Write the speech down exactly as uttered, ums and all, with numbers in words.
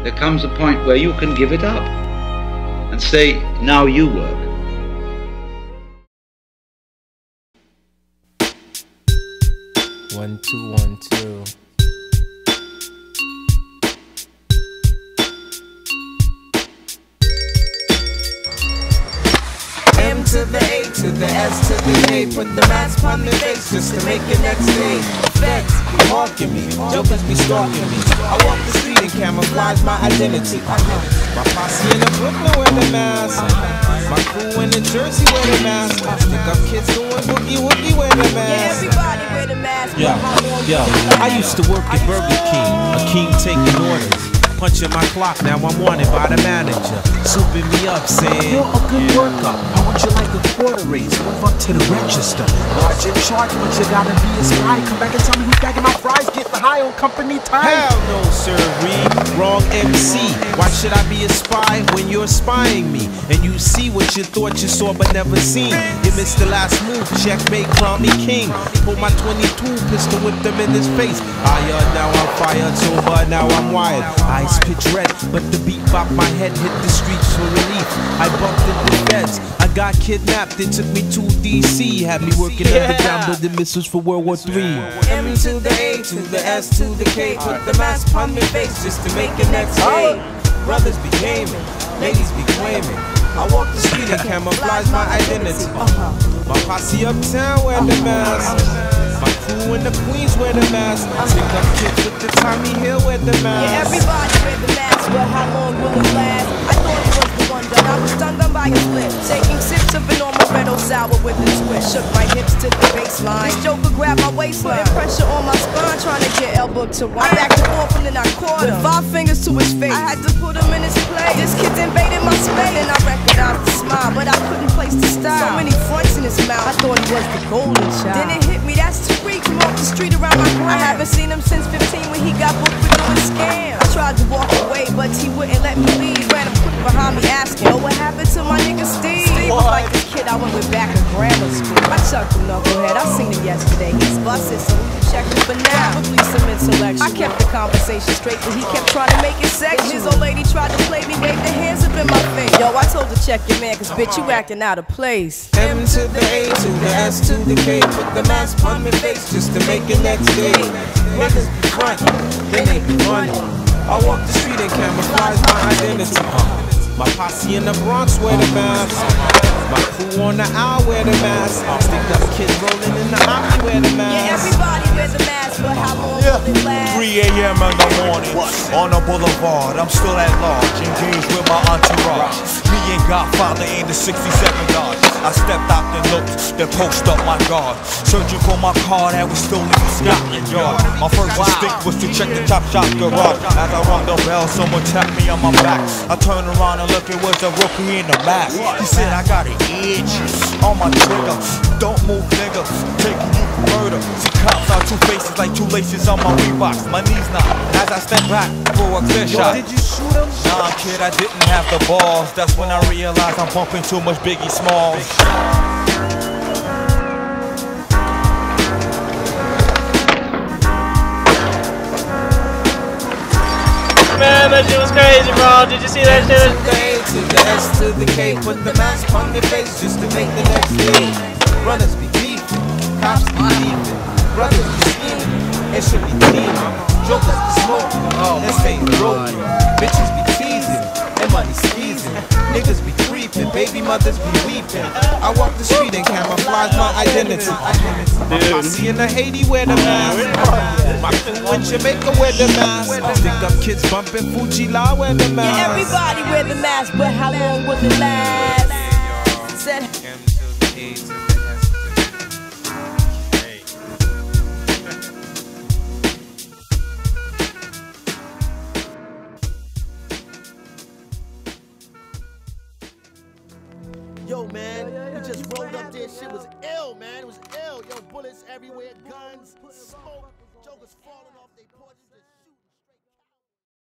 there comes a point where you can give it up and say, now you work. One, two, one, two. M to the A to the S to the K. Put the mask on the face just to make it next day. Feds be hawking me, jokers be stalking me. I walk the street and camouflage my identity. My posse in the Brooklyn wear the mask. My crew in the Jersey wear the mask. Stick up kids doing boogie woogie wear the mask. Yeah, everybody wear the mask. Yo, yo, I used to work at Burger King, a king taking orders. Punching my clock, now I'm wanted by the manager. Souping me up, saying, you're a good worker. I want you like a quarter raise. Move up to the register. Large in charge, but you gotta be a spy. Come back and tell me who's bagging my fries. Getting high on company time. Hell no, sirree. Wrong M C. Why should I be a spy when you're spying me? And you see what you thought you saw but never seen. You missed the last move, checkmate, crown me king. Pull my twenty-two pistol, whip them in his face. Higher, now I'm fired, sober, now I'm wired. Eyes pitch red, but the beat bop my head hit the streets for relief. I bumped into feds. I got kidnapped, it took me to D C. Had me working yeah. underground building missiles for World War Three. M to the A to the S to the K. Put the mask on my face just to make it next day. Brothers be gaming, ladies be claiming. I walk the street and camouflage my identity. My posse uptown wear the mask. My crew in the Queens wear the mask. Stick up kids with the Tommy Hill wear the mask. Yeah, everybody wear the mask, but how long will it last? I thought it was the one done. I was done done by a slip. Taking sips of an Amaretto sour with a twist. Shook my hips to the baseline. This joker grabbed my waistline. Putting pressure on my spine, trying to get elbow to one. I backed and forth and then I caught him. With five fingers to his face. I had to put him in his place. This kid's invaded my space. And I recognized the smile, but I couldn't place the style. So many fronts in his mouth. I thought he was the golden child. Then it hit me, that's Tariq from off the street around my gram. I haven't seen him since fifteen when he got booked for doing scams. I tried to walk away, but he wouldn't let me leave. Ran him quick behind me asking, oh, what happened to my nigga Steve? Steve was like the kid I went with back in grammar school. I chucked him knucklehead, I seen him yesterday. He's busted, so we can check him for now. Probably some intellectual. I kept the conversation straight, but he kept trying to make it sexual. His old lady tried to play me, waved her hands up in my face. Yo, I told her check your man, cause bitch, you acting out of place. M to the A to the S to the K. Put the mask on my face just to make it next day. Niggas be frontin', then they be running. I walk the street and camouflage my identity. My posse in the Bronx wear the mask. My crew on the owl wear the mask. Stick up kids rolling in the Omni wear the mask. Yeah, everybody wear the mask, but how long yeah. will it last? three A M in the morning, on the boulevard, I'm still at large, engaged with my entourage. Me and Godfather in the sixty-seven Dodge. I stepped out the notes, then post up my guard. Searching for my car that was stolen in Scotland Yard. My first instinct was to check the top shop garage. As I rung the bell, someone tapped me on my back. I turned around and looked, it was a rookie in the mask. He said, I got an itch on my trigger. Don't move, nigga, taking you for murder. See cops are two faces like two laces on my Reeboks. My knees knock as I step back for a clear shot. Did you shoot him? Nah, kid, I didn't have the balls. That's when I realized I'm bumping too much Biggie Smalls. Man, that shit was crazy, bro. Did you see that shit? To the A to the S to the K. Put the mask on your face just to make the next day. Brothers be beefing, cops be beefing, brothers be scheming, it should be teaming. Jokers be smoking, and stay broken. Bitches be teasing, and money squeezing. Niggas be creeping, baby mothers be weeping. I walk the street and camouflage my identity. My posse in the Haiti wear the mask. My crew in Jamaica wear the mask. Stick up kids bumping Fuji La wear the mask. Yeah, everybody wear the mask, but how long will it last? Said Yo, man, we just rolled up there. Shit was ill, man. It was ill. Yo, bullets everywhere, guns, smoke, jokers falling off their porches.